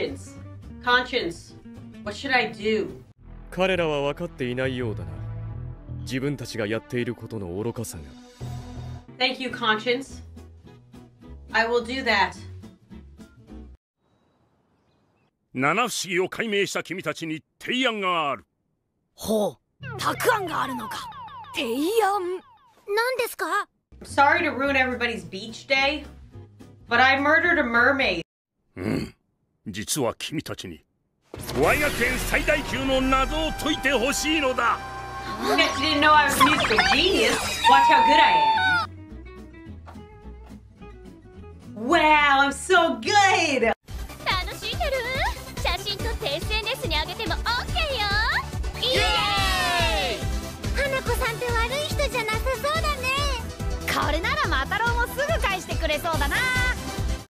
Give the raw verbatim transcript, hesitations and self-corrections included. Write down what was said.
Conscience. Conscience. What should I do? 彼らは分かっていないようだな。自分たちがやっていることの愚かさが。 Thank you, Conscience. I will do that. 七不思議を解明した君たちに提案がある。 ほう、たくあんがあるのか。提案。何ですか？ Sorry to ruin everybody's beach day, but I murdered a mermaid. うん、実は君たちに Y 学園最大級の謎を解いてほしいのだ。 I guess you didn't know I was a musical genius. Watch how good I am. Wow, I'm so good! 楽しんでる？写真撮って エスエヌエス に上げても オーケー よ。イエーイ！花子さんって悪い人じゃなさそうだね。これならマタロウもすぐ返してくれそうだな。